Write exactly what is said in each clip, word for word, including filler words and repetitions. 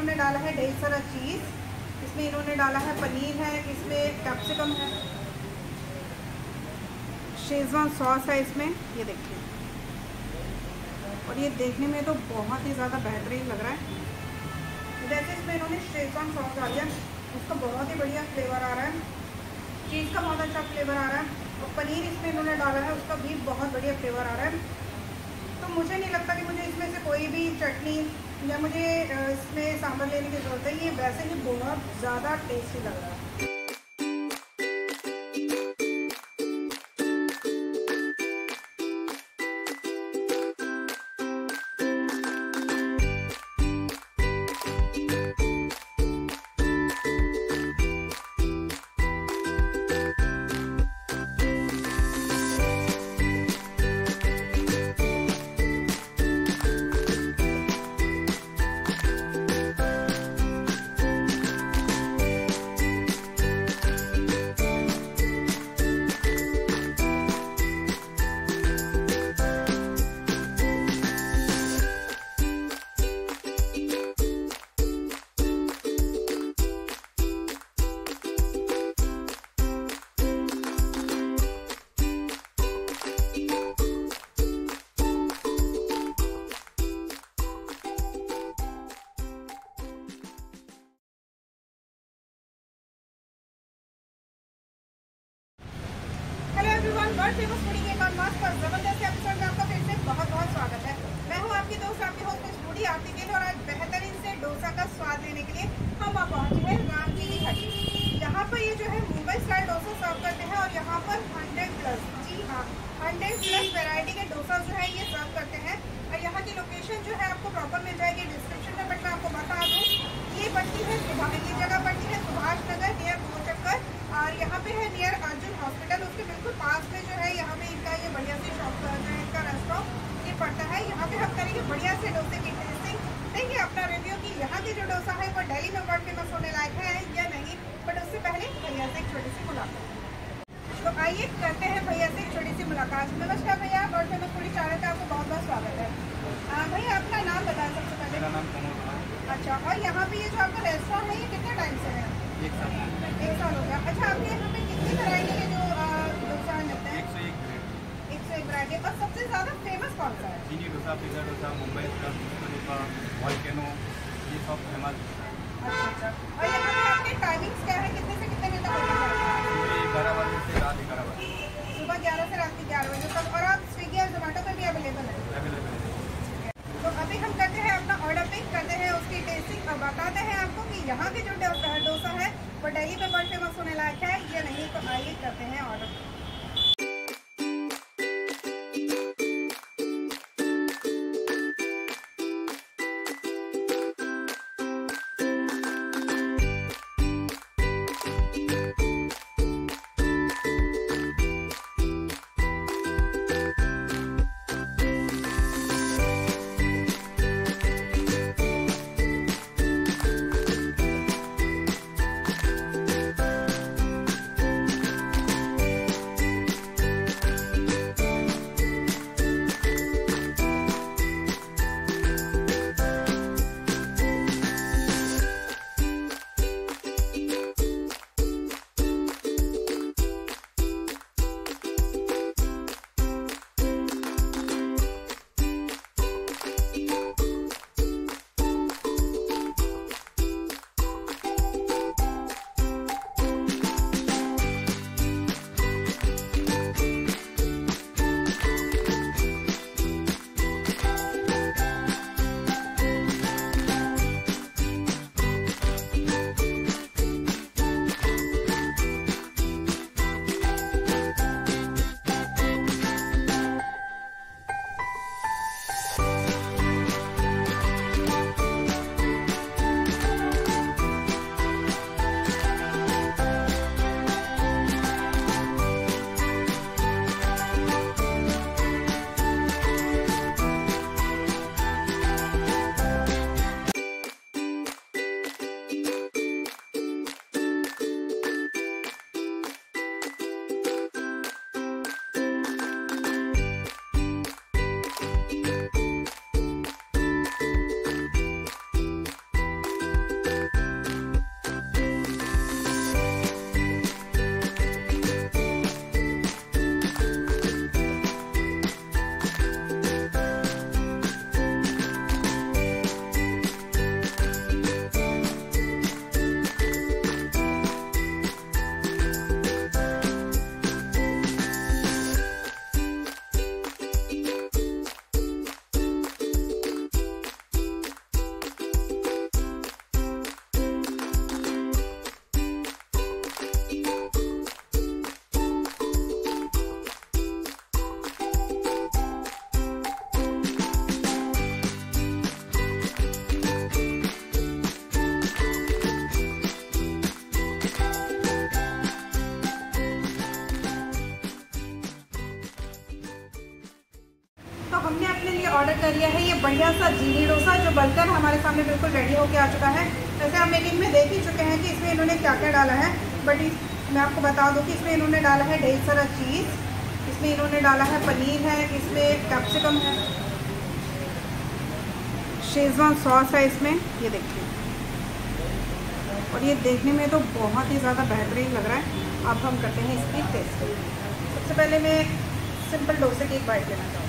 इन्होंने डाला है ढेर सारा चीज़, इसमें इन्होंने डाला है पनीर है, इसमें कैप्सिकम है, शेजवान सॉस है इसमें, ये देखिए। और ये देखने में तो बहुत ही ज़्यादा बेहतरीन लग रहा है। जैसे इसमें इन्होंने शेजवान सॉस डाल दिया, उसका बहुत ही बढ़िया फ्लेवर आ रहा है, चीज़ का बहुत अच्छा फ्लेवर आ रहा है। और पनीर इसमें इन्होंने डाला है, उसका भी बहुत बढ़िया फ्लेवर आ रहा है। तो मुझे नहीं लगता कि मुझे इसमें से कोई भी चटनी या मुझे इसमें सांभर लेने की ज़रूरत है। ये वैसे ही बहुत ज़्यादा टेस्टी लग रहा है। वर्ल्ड फेमस फूडी के कॉन्वास पर जबरदस्त एपिसोड में आपका फिर से बहुत बहुत स्वागत है। मैं हूं आपकी दोस्त, आपकी होस्ट फूडी आरती गिल, और आज बेहतरीन से डोसा का स्वाद लेने के लिए हम वहाँ पहुंचे हैं राम जी की हट्टी। यहाँ पर ये जो है मुंबई स्टाइल डोसा सर्व करते हैं और यहाँ पर हंड्रेड प्लस, जी हाँ हंड्रेड प्लस वेरायटी के डोसा जो है ये सर्व करते हैं। और यहाँ की लोकेशन जो है आपको प्रॉपर मिल जाएगी डिस्क्रिप्शन में, बट मैं आपको बता दूँ ये पड़ती है सुभाष, ये जगह पड़ती है सुभाष नगर नियर गोचक्कर, और यहाँ पे है नियर अर्जुन हॉस्पिटल, उसके बिल्कुल पास में जो है यहाँ पे इनका ये बढ़िया से शॉप जो है इनका रेस्टोरेंट ये पड़ता है। यहाँ पे हम करेंगे बढ़िया से डोसे की टेस्टिंग, देंगे अपना रिव्यू कि यहाँ की जो डोसा है वो दिल्ली में वर्ल्ड फेमस होने लायक है या नहीं। बट उससे पहले भैया से एक छोटी सी मुलाकात, तो आइए करते हैं भैया से एक छोटी सी मुलाकात। नमस्कार भैया, वर्ल्ड फेमस फूडी चैनल पे आपको बहुत बहुत स्वागत है। भैया अपना नाम बताएं सबसे पहले। मेरा नाम कमल है। अच्छा, और यहाँ पे ये जो आपका रेस्टोरेंट है ये कितने टाइम से है? एक साल एक साल हो गया। अच्छा, आपके यहाँ पे कितनी वैरायटी के जो डोसा मिलते हैं? एक सौ एक ग्रेड एक सौ एक वैरायटी। और सबसे ज़्यादा फेमस कौन सा है? चीनी dosa, pizza dosa, Mumbai style dosa, volcano, ये सब फेमस है। अच्छा अच्छा। और यहाँ पे आपके टाइमिंग्स क्या है, कितने से कितने बजे तक होता है? सुबह ग्यारह बजे से रात ग्यारह बजे। सुबह ग्यारह से रात के ग्यारह बजे तक। और आप स्विगी और जोमेटो पे भी अवेलेबल है? अवेलेबल है। तो अभी हम करते हैं अपना ऑर्डर पिक, करते हैं उसकी टेस्टिंग और बताते हैं आपको कि यहाँ के जो डोसा है वो दिल्ली में वर्ल्ड फेमस होने लायक है या नहीं। तो आइए करते हैं ऑर्डर। हमने अपने लिए ऑर्डर कर लिया है ये बढ़िया सा जीनी डोसा, जो बनकर हमारे सामने बिल्कुल रेडी होके आ चुका है। वैसे हम मेकिंग में देख ही चुके हैं कि इसमें इन्होंने क्या क्या डाला है, बट मैं आपको बता दूं कि इसमें इन्होंने डाला है ढेर सारा चीज़, इसमें इन्होंने डाला है पनीर है, इसमें कैप्सिकम है, शेजवान सॉस है इसमें, ये देखिए। और ये देखने में तो बहुत ही ज़्यादा बेहतरीन लग रहा है। अब हम करते हैं इसकी टेस्टिंग। सबसे पहले मैं सिंपल डोसे की एक बाइट लेना चाहूँगी।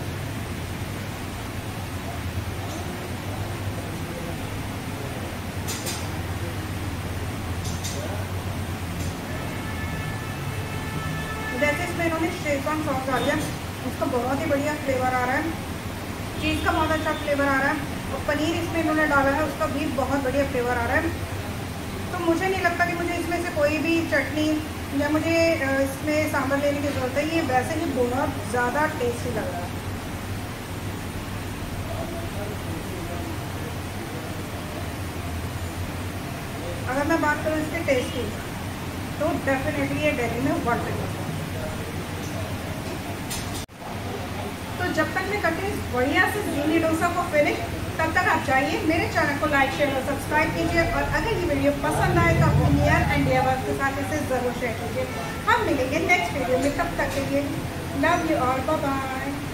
जैसे इसमें इन्होंने शेजवान सॉस डाल दिया, उसका बहुत ही बढ़िया फ्लेवर आ रहा है, चीज़ का बहुत अच्छा फ्लेवर आ रहा है, और पनीर इसमें इन्होंने डाला है उसका भी बहुत बढ़िया फ्लेवर आ रहा है। तो मुझे नहीं लगता कि मुझे इसमें से कोई भी चटनी या मुझे इसमें सांभर लेने की ज़रूरत है। ये वैसे ही बहुत ज़्यादा टेस्टी लग रहा है। अगर मैं बात करूँ इसके टेस्ट की, तो डेफिनेटली ये दिल्ली में वर्थ इट है। तो जब तक मैं करती हूँ बढ़िया से जीनी डोसा को फिनिश, तब तक आप जाइए मेरे चैनल को लाइक शेयर और सब्सक्राइब कीजिए, और अगर ये वीडियो पसंद आए तो अपने नियर एंड डियर के साथ इसे ज़रूर शेयर कीजिए। हम मिलेंगे नेक्स्ट वीडियो में, तब तक के लिए love you all, bye bye.